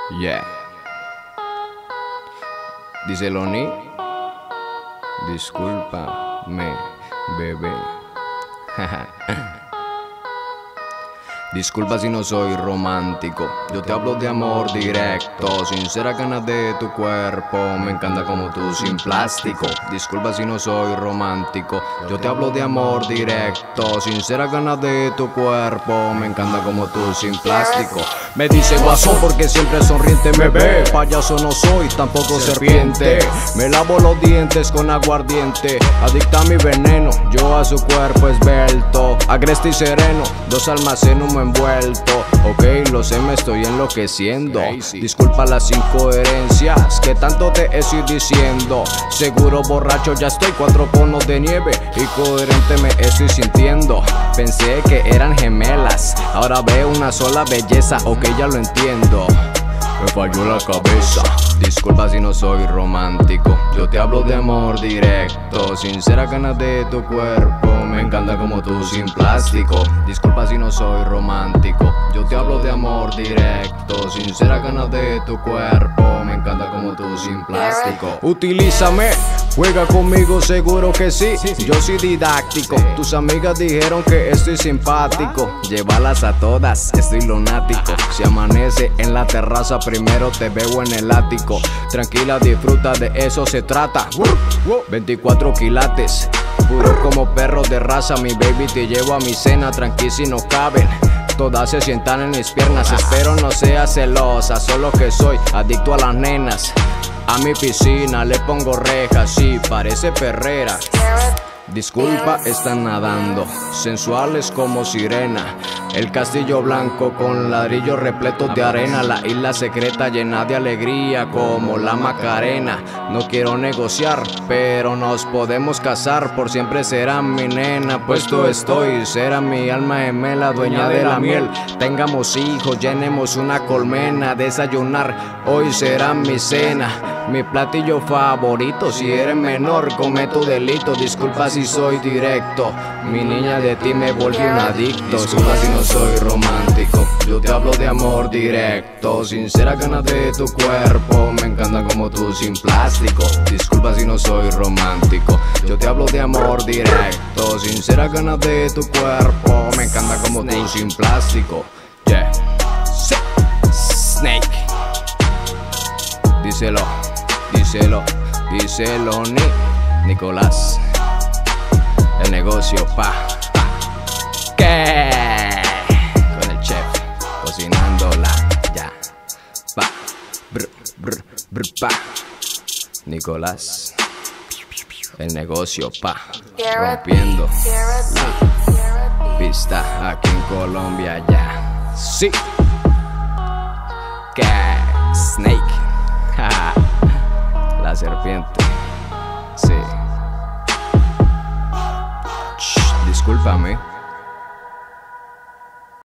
Yeah. Dice Loni, discúlpame, bebé. Disculpa si no soy romántico, yo te hablo de amor directo, sincera ganas de tu cuerpo, me encanta como tú sin plástico. Disculpa si no soy romántico, yo te hablo de amor directo, sincera ganas de tu cuerpo, me encanta como tú sin plástico. Me dice guasón porque siempre sonriente me ve, payaso no soy, tampoco serpiente. Me lavo los dientes con aguardiente, adicta a mi veneno, yo a su cuerpo esbelto, agreste y sereno, dos almas en humo envuelto. Ok, lo sé, me estoy enloqueciendo. Disculpa las incoherencias que tanto te estoy diciendo. Seguro borracho ya estoy, 4 conos de nieve y coherente me estoy sintiendo. Pensé que eran gemelas, ahora veo una sola belleza. Ok, ya lo entiendo, me falló la cabeza. Disculpa si no soy romántico, yo te hablo de amor directo, sincera ganas de tu cuerpo, me encanta como tú sin plástico. Disculpa si no soy romántico, yo te hablo de amor directo, sincera ganas de tu cuerpo, me encanta como tú sin plástico. Utilízame, juega conmigo, seguro que sí, yo soy didáctico. Tus amigas dijeron que estoy simpático, llévalas a todas, estoy lunático. Si amanece en la terraza, primero te veo en el ático. Tranquila, disfruta, de eso se trata. 24 quilates, puro como perro de raza. Mi baby, te llevo a mi cena, tranqui si no caben. Todas se sientan en mis piernas, espero no seas celosa, solo que soy adicto a las nenas. A mi piscina le pongo rejas, sí, parece perrera. Disculpa, están nadando, sensuales como sirena. El castillo blanco con ladrillos repletos de arena. La isla secreta llena de alegría como la Macarena. No quiero negociar, pero nos podemos casar. Por siempre será mi nena, puesto estoy. Será mi alma gemela, dueña de la miel. Tengamos hijos, llenemos una colmena. Desayunar, hoy será mi cena. Mi platillo favorito, si eres menor cometo delito. Disculpa si soy directo, mi niña, de ti me volví un adicto. Disculpa si no soy romántico, yo te hablo de amor directo, sincera ganas de tu cuerpo, me encanta como tú sin plástico. Disculpa si no soy romántico, yo te hablo de amor directo, sincera ganas de tu cuerpo, me encanta como tú sin plástico. Yeah. Snake. Díselo, díselo, díselo, Nicolás. El negocio, ¿qué? Con el chef, cocinándola, ya, Nicolás. El negocio, rompiendo la pista aquí en Colombia, ya. Sí. ¿Qué? Snake. La serpiente. Sí. Discúlpame.